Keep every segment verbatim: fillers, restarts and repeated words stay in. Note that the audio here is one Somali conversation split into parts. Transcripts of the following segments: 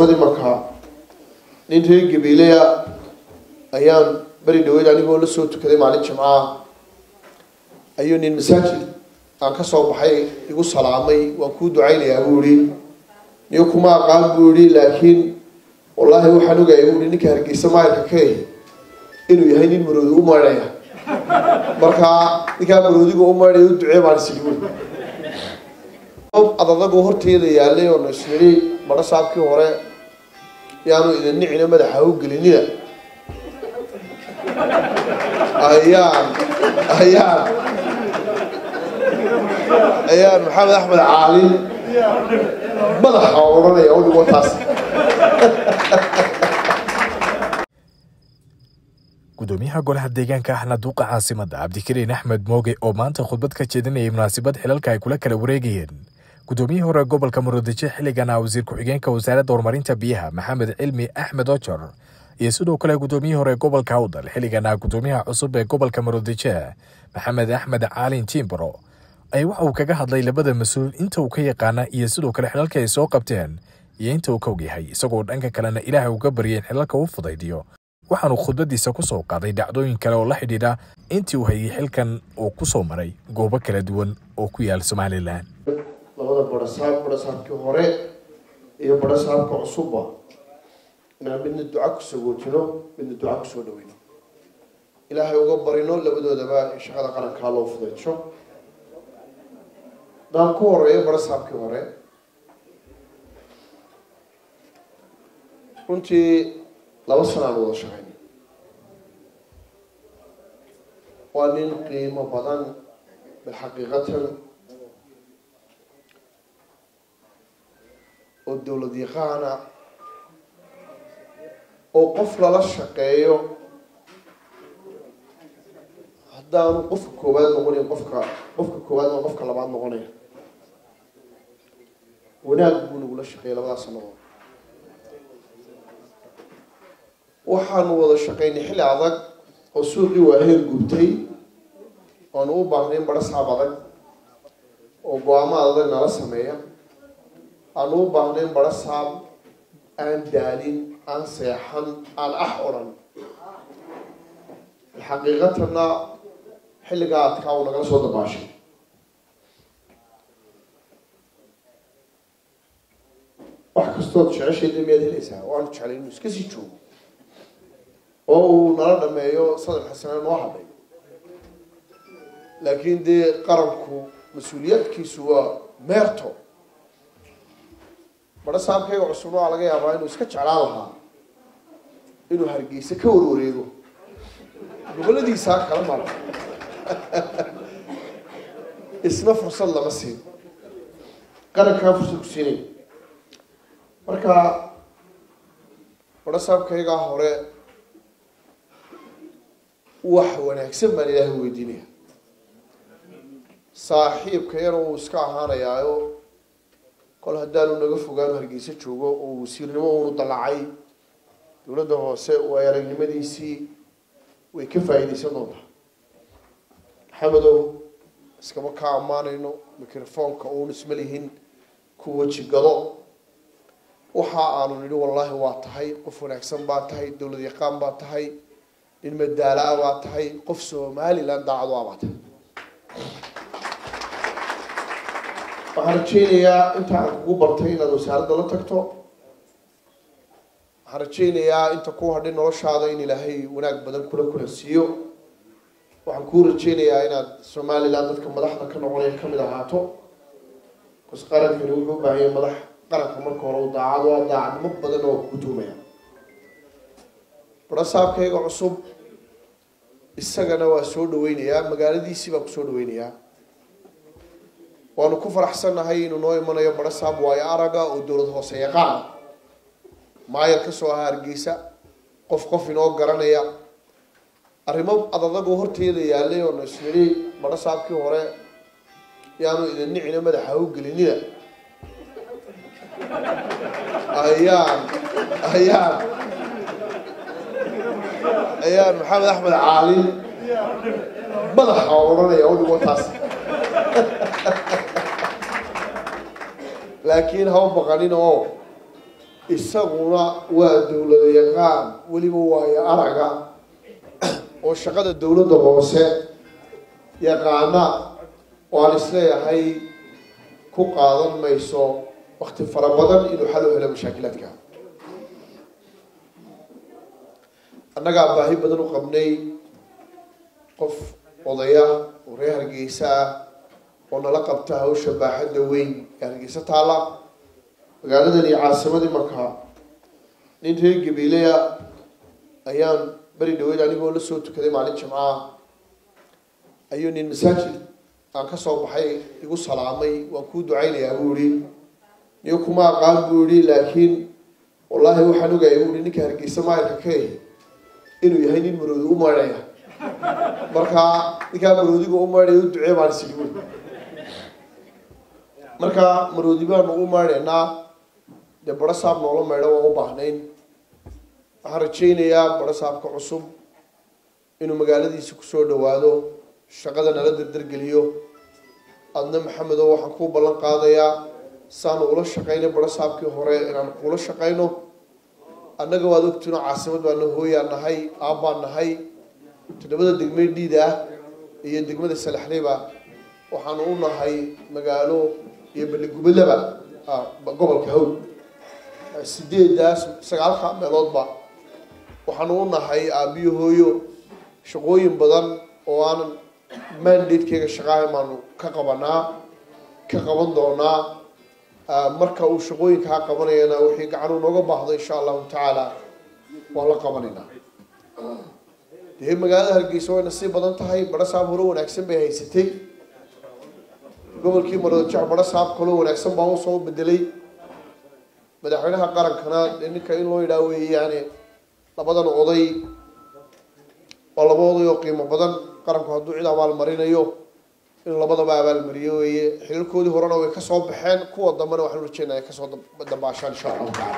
مناسبة مكة ننتهي قبيلة أيام بري دويد أنا بقول الصوت كذا معلش معاه أيون المساجد أنا كسر بحي يقول سلامي وأكون دعيني أقولي يوكما قال قولي لكن والله هو حنو جاي يقول إنك هرجع سماع كي إنه يهيني المرود أمريا مركا نكا مرودي أمريا يدعي مع السجون أضاء جوهر تيلي يالله ونشري مرة صعب كهورة يعني إذا النعنا ماذا حاول قلنا أيام أيام أيام محمد أحمد علي ماذا حاولنا يقول وتاس gudoomiyaha golaha deegaanka ahna duuqa caasimada Cabdikariin Axmed Mooge oo maanta khudbad ka jeedinayay munaasabad xilalka ay kula kala wareegayeen gudoomiyaha hore gobolka Murudice xiligan wasiir ku-xigeenka wasaaradda horumarinta biyaha Maxamed Cilmi Axmed Ojar iyo sidoo kale gudoomiyaha hore gobolka Awdal xiligan gudoomiyaha cusub ee gobolka Murudice Maxamed Axmed Caalin Timbro ay waxa uu kaga hadlay labada mas'uul inta uu ka yaqaan iyo sidoo kale xilalka ay soo qabteen iyo inta uu ka ogyahay isagoo dhanka kalena Ilaahay uga bariyay xilalka uu fudaydiyo waxaanu khudbadiisa ku soo qaaday dhacdooyin kale oo la xidhiidha intii uu hayay xilkan oo ku soo maray goobo kala duwan oo ku yaal Soomaaliland labada barasaab barasaabkii hore iyo barasaabka cusub inaan midna duca ku soo jiro midna duca ku soo dhaweyno Ilaahay uga barino labadoodaba shaqada qaranka loo fudaydsho daan ku horeeyo barasaabkii hore runtii laba sano aan wada shaqeyn waa nin qiimo badan bilxaqiiqatan oo dowlad yaqaana oo qof lala shaqeeyo haddaanu qofka koowaad noqonayn qofka qofka koowaad oo qofka labaad noqonaya wanaag buu nagula shaqeeyay labadaas sanadood waxaanu wada shaqeynay xilli adag oo suuqii waa heer gubtay oonu u baahnayn barasaab adag oo go'aamo adag nala sameeya aanu u baahnayn barasaab aan daalin aan seexan aan ah odhan xaqiiqatana xilligaa adkaa uu nagala soo dabaashay wax kastood jecesheeda miyaad helaysaa waanu jeclay inuu iska sii joogo oo uu nala dhameeyo saddex xasano noo hadhay laakiin dee qaranku mas-uuliyadkiisu waa meerto barasaabkayga cusubna waa laga yaabaa inuu iska jeclaan lahaa inuu Hargeysa ka warwareego goboladiisa kala maro isna fursad lama siin qarankaa fursad ku siinay marka barasaabkayga hore wax wanaagsan baan Ilaahay weydiinaya saaxiibkayna uu iska ahaanayaayo kol haddaanu naga fogaan Hargeysa joogo oo wasiirnimo uu dalacay dowladda hoose waa aragnimadiisii way ka faa'iideysan doontaa Maxamedow iskama ka amaanayno mikrofoonka uu isma lihin ku waji gado waxa aanu nidhi wallahi waa tahay qof wanaagsan baa tahay dowlad yaqaan baa tahay in madaala waa tahay qof Soomaaliland daacad waa tahay waxaan rajeynayaa inta aan kugu bartay inaad wasaaradda la tagto waxaan rajeynayaa inta ku hadhay noloshaada in Ilaahay wanaag badan kula kulansiiyo waxaan ku rajeynayaa inaad Soomaaliland dadka madaxda ka noqonaya kamid ahaato kus qaranka uu u baahan yahay madax qaranka marka hore uu daacad waa daacadnimo badan oo ku tuumaya barasaabkayga cusub isagana waa soo dhaweynayaa magaaladiisii baa ku soo dhaweynayaa waanu ku faraxsanahay inuu noo imanayo barasaab waayo araga oo dowlad hoose yaqaan maayar ka soo Hargeysa qof qof inoo garanaya arrimo adag oo horteeda yaalay oo nasri barasaabkii hore yaanu idin nicina madaxa u gelinina ayaan ayaan ayaan Maxamed Axmed Caalin madaxa oranaya oo dhigo taas laakiin haw baqanin oo isaguna waa dawlad yaqaan waliba waa araga oo shaqada dawladda hoose yaqaana oo aan isleeyahay ku qaadan mayso waqti fara badan inuu xal u helo mashaakilaadka annaga baahi badan u qabnay qof odaya oo reer Hargeysa oo nala qabta hawsha baaxadda weyn ee Hargeysa taala magaaladani caasimadii Marka nin reer Gabileya ayaan bari dhaweyd anigoo la soo tukaday maalin Jimcaha ayuu nin masaajid aan ka soo baxay igu salaamay waan ku ducaynayaa buu yiri niyo kuma aqaan buu yiri laakiin wallahi waxaan ogahay buu ninka Hargeysa maayirka ka yahay inuu yahay nin maroodi u maaraya marka ninka maroodiga u maaraya u duceey baan sidii marka maroodi baan u maareynaa de baro saab noolo meedho waa u baahnayn waxaan rajaynayaa baro saabka cusub inuu magaaladiisa ku soo dhawaado shaqada nala dardargeliyo adna maxamedo waxaan ku ballan qaadayaa saan ula shaqeynay baro saabkii hore inaan kula shaqeyno annaga waad ogtino caasimad baan hooyaan nahay aabbaan nahay todobada degmeedhiida iyo degmada Salaxleyba waxaan u nahay magaalo iyo baligubadaba gobolka Hawl sideedaas sagaalka meeloodba waxaan u nahay aabiyo hooyo shaqooyin badan oo aan mandate-keega shaqaha maanu ka qabanaa ka qaban doonaa marka uu shaqooyinka qabanayna wixii gacan nooga baahdo insha Allah taala waa la qabanayna dee magaalada Hargeysa way nasiib badan tahay baro saab hore wanaagsan bay haysatay gobolkii Maroodijeex baro saab kale wanaagsan baa uu soo bedelay madaxweynaha qarankana ninka in loo yidhaa weeyaan labadan oday oo laba oday oo qiimo badan qaranku hadduu cid abaal marinayo in labadaba abaal mariyo weeye xilkoodii horena way ka soo baxeen kuwa dambana waxaan rajaynayaa ka soo dambaashaan insha Allah taala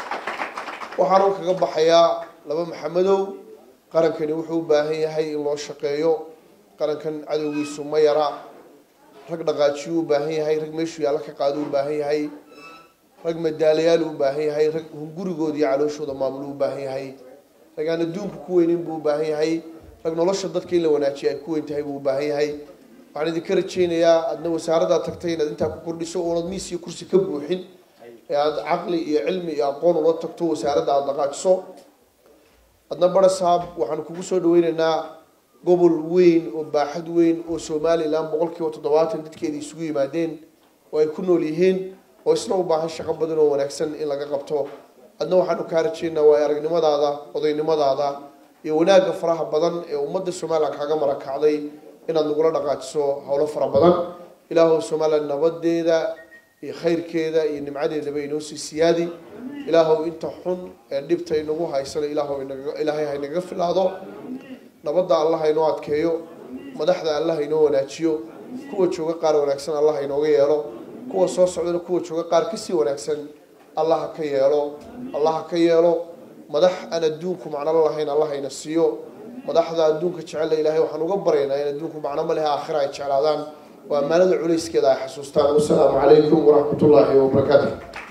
waxaan kaga baxayaa laba maxamedow qarankani wuxuu u baahan yahay in loo shaqeeyo qarankan cadawgiisu ma yara rag dhaqaajiyo u baahan yahay rag meeshu yaala ka qaado u baahan yahay rag madaalayaal u baahan yahay rag hungurigood iyo calooshooda maamul u baahan yahay rag aan adduunka ku weynin buu u baahan yahay rag nolosha dadka in la wanaajiyo ay ku weyn tahay buu u baahan yahay waxaan idinka rajaynayaa adna wasaaradda tagtay inaad intaa ku kordhiso oonad miis iyo kursi ka buuxin ee aad caqli iyo cilmi iyo aqoon ula tagto wasaaradda aad dhaqaajiso adna baro saab waxaan kugu soo dhaweynaynaa gobol weyn oo baaxad weyn oo Soomaaliland boqolkiiba toddobaatan dadkeedii isugu yimaadeen oo ay ku nool yihiin oo isna u baahan shaqo badan oo wanaagsan in laga qabto adna waxaan ka rajaynaa waa aragnimadaada odaynimadaada iyo wanaagga faraha badan ee ummadda Soomaaliland kaga marakacday inaad nagula dhaqaajiso hawlo fara badan ilaahu Soomaaliland nabadeeda iyo khayrkeeda iyo nimcadeeda bay inoo sii siyaadi ilaahu inta xun ee dhibta inagu haysana ilaahu inaga ilaahay ha inaga filaado nabadda Allah inoo adkeeyo madaxda Allah inoo wanaajiyo kuwa jooga qaar wanaagsan Allah inooga yeelo kuwa soo socdana kuwa jooga qaar ka sii wanaagsan Allah ka yeelo Allah ka yeelo madax aan adduunku macna lahayn Allah ina siiyo madaxda adduunka jecel ilaahay waxaan uga bareynaa in adduunku macna ma leh aakhira ay jeclaadaan waa maalada culeyskeeda ay xasuustaan. Wassalaamu calaykum waraxmatullaahi wabarakaatuh.